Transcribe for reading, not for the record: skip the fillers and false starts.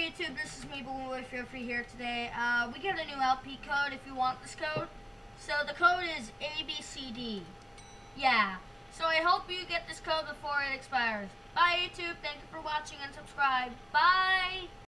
YouTube, this is me, Balloon Boy Feel Free here today. We got a new LP code if you want this code. So the code is ABCD. Yeah. So I hope you get this code before it expires. Bye YouTube, thank you for watching and subscribe. Bye!